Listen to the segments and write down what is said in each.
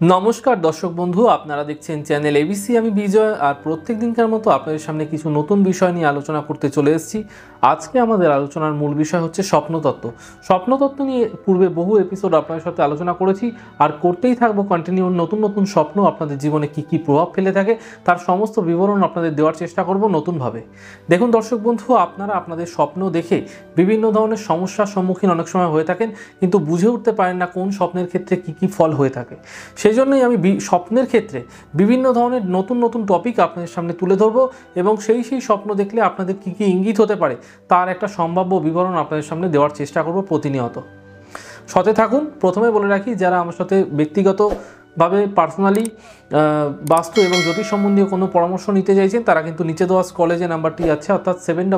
নমস্কার দর্শক বন্ধু, আপনারা দেখছেন চ্যানেল এবিসি। আমি বিজয়, আর প্রত্যেক দিনকার মতো আপনাদের সামনে কিছু নতুন বিষয় নিয়ে আলোচনা করতে চলে এসেছি। আজকে আমাদের আলোচনার মূল বিষয় হচ্ছে স্বপ্নতত্ত্ব। স্বপ্নতত্ত্ব নিয়ে পূর্বে বহু এপিসোড আপনাদের সাথে আলোচনা করেছি, আর করতেই থাকবো কন্টিনিউ। নতুন নতুন স্বপ্ন আপনাদের জীবনে কী কী প্রভাব ফেলে থাকে তার সমস্ত বিবরণ আপনাদের দেওয়ার চেষ্টা করব নতুনভাবে। দেখুন দর্শক বন্ধু, আপনারা আপনাদের স্বপ্ন দেখে বিভিন্ন ধরনের সমস্যার সম্মুখীন অনেক সময় হয়ে থাকেন, কিন্তু বুঝে উঠতে পারেন না কোন স্বপ্নের ক্ষেত্রে কী কী ফল হয়ে থাকে। সেই জন্যই আমি স্বপ্নের ক্ষেত্রে বিভিন্ন ধরনের নতুন নতুন টপিক আপনাদের সামনে তুলে ধরবো, এবং সেই স্বপ্ন দেখলে আপনাদের কী কী ইঙ্গিত হতে পারে তার একটা সম্ভাব্য বিবরণ আপনাদের সামনে দেওয়ার চেষ্টা করব প্রতিনিয়ত। সাথে থাকুন। প্রথমে বলে রাখি, যারা আমার সাথে ব্যক্তিগতভাবে পার্সোনালি বাস্তু এবং জ্যোতিষ সম্বন্ধীয় কোনো পরামর্শ নিতে চাইছেন, তারা কিন্তু নিচে দেওয়া কলেজে নাম্বারটি আছে, অর্থাৎ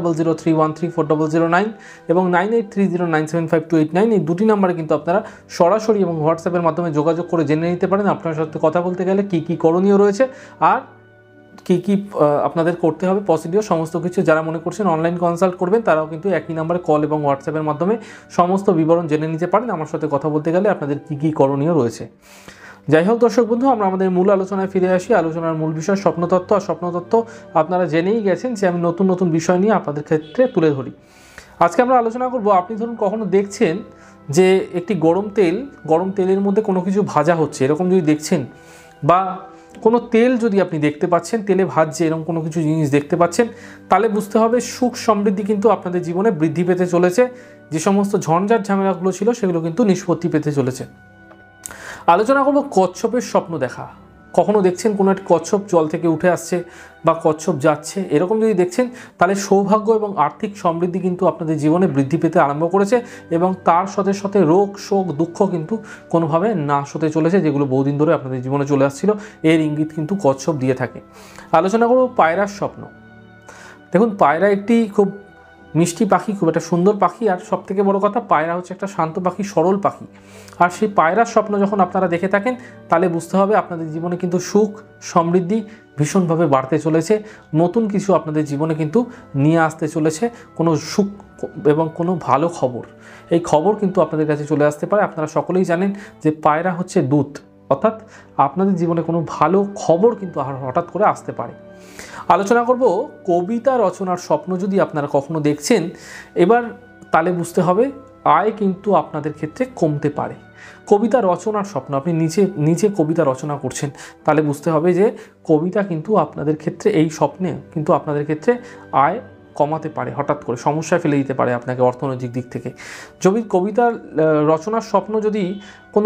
7003134009 এবং 9830975289। এই দুটি নাম্বারে কিন্তু আপনারা সরাসরি এবং হোয়াটসঅ্যাপের মাধ্যমে যোগাযোগ করে জেনে নিতে পারেন আপনার সাথে কথা বলতে গেলে কী কী করণীয় রয়েছে, আর কী কী আপনাদের করতে হবে প্রসিডিওর সমস্ত কিছু। যারা মনে করছেন অনলাইন কনসাল্ট করবেন, তারাও কিন্তু একই নাম্বারে কল এবং হোয়াটসঅ্যাপের মাধ্যমে সমস্ত বিবরণ জেনে নিতে পারেন আমার সাথে কথা বলতে গেলে আপনাদের কী কী করণীয় রয়েছে। যাই হোক দর্শক বন্ধু, আমরা আমাদের মূল আলোচনায় ফিরে আসি। আলোচনার মূল বিষয় স্বপ্নতত্ত্ব। আর স্বপ্নতত্ত্ব আপনারা জেনেই গেছেন যে আমি নতুন নতুন বিষয় নিয়ে আপনাদের ক্ষেত্রে তুলে ধরি। আজকে আমরা আলোচনা করব, আপনি ধরুন কখনো দেখছেন যে একটি গরম তেলের মধ্যে কোনো কিছু ভাজা হচ্ছে, এরকম যদি দেখছেন, বা কোনো তেল যদি আপনি দেখতে পাচ্ছেন, তেলে ভাজছে এরকম কোনো কিছু জিনিস দেখতে পাচ্ছেন, তাহলে বুঝতে হবে সুখ সমৃদ্ধি কিন্তু আপনাদের জীবনে বৃদ্ধি পেতে চলেছে। যে সমস্ত ঝঞ্ঝাট ঝামেলাগুলো ছিল সেগুলো কিন্তু নিষ্পত্তি পেতে চলেছে। আলোচনা করব কচ্ছপের স্বপ্ন দেখা। কখনো দেখছেন কোনো একটা কচ্ছপ জল থেকে উঠে আসছে বা কচ্ছপ যাচ্ছে, এরকম যদি দেখছেন তাহলে সৌভাগ্য এবং আর্থিক সমৃদ্ধি কিন্তু আপনাদের জীবনে বৃদ্ধি পেতে আরম্ভ করেছে, এবং তার সাথে সাথে রোগ শোক দুঃখ কিন্তু কোনোভাবে নাশ হতে চলেছে, যেগুলো বহুদিন ধরে আপনাদের জীবনে চলে আসছিল। এর ইঙ্গিত কিন্তু কচ্ছপ দিয়ে থাকে। আলোচনা করব পায়রার স্বপ্ন। দেখুন, পায়রা একটি খুব মিষ্টি পাখি, খুব একটা সুন্দর পাখি, আর সবথেকে বড় কথা পায়রা হচ্ছে একটা শান্ত পাখি, সরল পাখি। আর সেই পায়রার স্বপ্ন যখন আপনারা দেখে থাকেন, তাহলে বুঝতে হবে আপনাদের জীবনে কিন্তু সুখ সমৃদ্ধি ভীষণভাবে বাড়তে চলেছে। নতুন কিছু আপনাদের জীবনে কিন্তু নিয়ে আসতে চলেছে, কোনো সুখ এবং কোনো ভালো খবর। এই খবর কিন্তু আপনাদের কাছে চলে আসতে পারে। আপনারা সকলেই জানেন যে পায়রা হচ্ছে দূত, অর্থাৎ আপনাদের জীবনে কোনো ভালো খবর কিন্তু হঠাৎ করে আসতে পারে। আলোচনা করব কবিতা রচনার স্বপ্ন। যদি আপনারা কখনো দেখছেন, এবার তাহলে বুঝতে হবে আয় কিন্তু আপনাদের ক্ষেত্রে কমতে পারে। কবিতা রচনার স্বপ্ন, আপনি নিচে কবিতা রচনা করছেন, তাহলে বুঝতে হবে যে কবিতা কিন্তু আপনাদের ক্ষেত্রে, এই স্বপ্নে কিন্তু আপনাদের ক্ষেত্রে আয় কমাতে পারে, হঠাৎ করে সমস্যায় ফেলে দিতে পারে আপনাকে অর্থনৈতিক দিক থেকে। যদি কবিতা রচনার স্বপ্ন যদি কোনো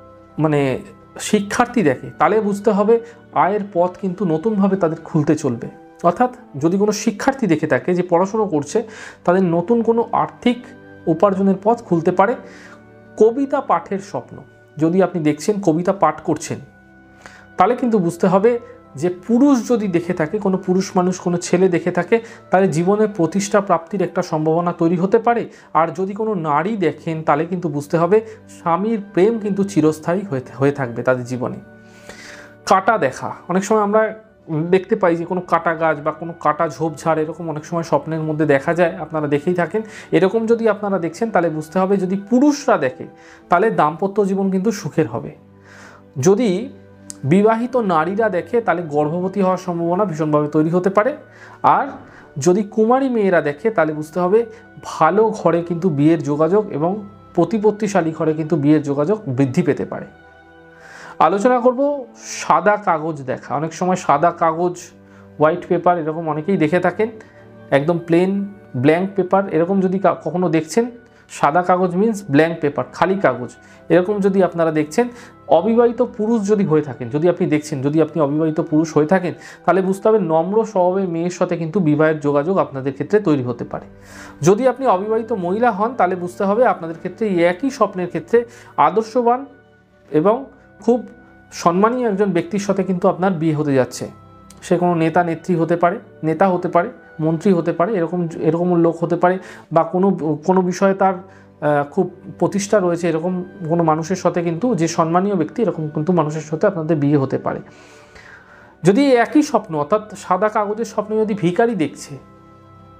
শিক্ষার্থী দেখে, তাহলে বুঝতে হবে আয়ের পথ কিন্তু নতুনভাবে তাদের খুলতে চলবে। অর্থাৎ যদি কোনো শিক্ষার্থী দেখে থাকে যে পড়াশুনো করছে, তাদের নতুন কোনো আর্থিক উপার্জনের পথ খুলতে পারে। কবিতা পাঠের স্বপ্ন যদি আপনি দেখছেন, কবিতা পাঠ করছেন, তাহলে কিন্তু বুঝতে হবে যে পুরুষ যদি দেখে থাকে, কোনো পুরুষ মানুষ কোনো ছেলে দেখে থাকে, তাহলে জীবনে প্রতিষ্ঠা প্রাপ্তির একটা সম্ভাবনা তৈরি হতে পারে। আর যদি কোনো নারী দেখেন, তাহলে কিন্তু বুঝতে হবে স্বামীর প্রেম কিন্তু চিরস্থায়ী হয়ে থাকবে তাদের জীবনে। কাটা দেখা, অনেক সময় আমরা দেখতে পাই যে কোনো কাটা গাছ বা কোনো কাটা ঝোপঝাড় এরকম অনেক সময় স্বপ্নের মধ্যে দেখা যায়, আপনারা দেখেই থাকেন। এরকম যদি আপনারা দেখছেন, তাহলে বুঝতে হবে যদি পুরুষরা দেখে, তাহলে দাম্পত্য জীবন কিন্তু সুখের হবে। যদি বিবাহিত নারীরা দেখে, তাহলে গর্ভবতী হওয়ার সম্ভাবনা ভীষণভাবে তৈরি হতে পারে। আর যদি কুমারী মেয়েরা দেখে, তাহলে বুঝতে হবে ভালো ঘরে কিন্তু বিয়ের যোগাযোগ এবং প্রতিপত্তিশালী ঘরে কিন্তু বিয়ের যোগাযোগ বৃদ্ধি পেতে পারে। আলোচনা করব সাদা কাগজ দেখা। অনেক সময় সাদা কাগজ, হোয়াইট পেপার এরকম অনেকেই দেখে থাকেন, একদম প্লেন ব্ল্যাঙ্ক পেপার। এরকম যদি কখনো দেখছেন, সাদা কাগজ মিন্স ব্ল্যাঙ্ক পেপার, খালি কাগজ, এরকম যদি আপনারা দেখছেন, অবিবাহিত পুরুষ যদি হয়ে থাকেন, যদি আপনি অবিবাহিত পুরুষ হয়ে থাকেন, তাহলে বুঝতে হবে নম্র স্বভাবের মেয়ের সাথে কিন্তু বিবাহের যোগাযোগ আপনাদের ক্ষেত্রে তৈরি হতে পারে। যদি আপনি অবিবাহিত মহিলা হন, তাহলে বুঝতে হবে আপনাদের ক্ষেত্রে একই স্বপ্নের ক্ষেত্রে আদর্শবান এবং খুব সম্মানীয় একজন ব্যক্তির সাথে কিন্তু আপনার বিয়ে হতে যাচ্ছে। সে কোনো নেত্রী হতে পারে, নেতা হতে পারে, মন্ত্রী হতে পারে, এরকম লোক হতে পারে, বা কোনো বিষয়ে তার খুব প্রতিষ্ঠা রয়েছে, এরকম কোনো মানুষের সাথে কিন্তু, যে সম্মানীয় ব্যক্তি, এরকম কিন্তু মানুষের সাথে আপনাদের বিয়ে হতে পারে। যদি একই স্বপ্ন, অর্থাৎ সাদা কাগজের স্বপ্ন যদি ভিখারি দেখছে,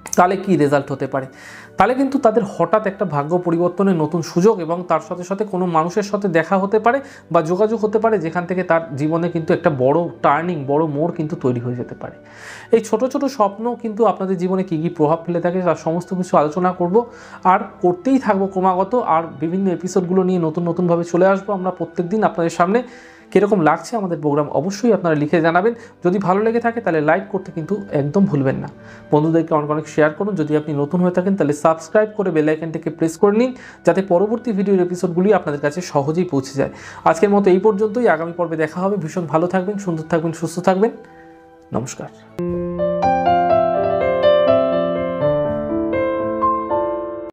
তাহলে কি রেজাল্ট হতে পারে? তাহলে কিন্তু তাদের হঠাৎ একটা ভাগ্য পরিবর্তনের নতুন সুযোগ এবং তার সাথে সাথে কোনো মানুষের সাথে দেখা হতে পারে বা যোগাযোগ হতে পারে, যেখান থেকে তার জীবনে কিন্তু একটা বড় টার্নিং, বড় মোড় কিন্তু তৈরি হয়ে যেতে পারে। এই ছোট ছোট স্বপ্ন কিন্তু আপনাদের জীবনে কী কী প্রভাব ফেলে থাকে তার সমস্ত কিছু আলোচনা করব, আর করতেই থাকবো ক্রমাগত। আর বিভিন্ন এপিসোডগুলো নিয়ে নতুনভাবে চলে আসবো আমরা প্রত্যেক দিন আপনাদের সামনে। কীরকম লাগছে আমাদের প্রোগ্রাম অবশ্যই আপনারা লিখে জানাবেন। যদি ভালো লেগে থাকে তাহলে লাইক করতে কিন্তু একদম ভুলবেন না। বন্ধুদেরকে অনেক শেয়ার করুন। যদি আপনি নতুন হয়ে থাকেন তাহলে সাবস্ক্রাইব করে বেল আইকনটিকে প্রেস করে নিন, যাতে পরবর্তী ভিডিওর এপিসোডগুলি আপনাদের কাছে সহজেই পৌঁছে যায়। আজকের মতো এই পর্যন্তই। আগামী পর্বে দেখা হবে। ভীষণ ভালো থাকবেন, সুন্দর থাকবেন, সুস্থ থাকবেন। নমস্কার।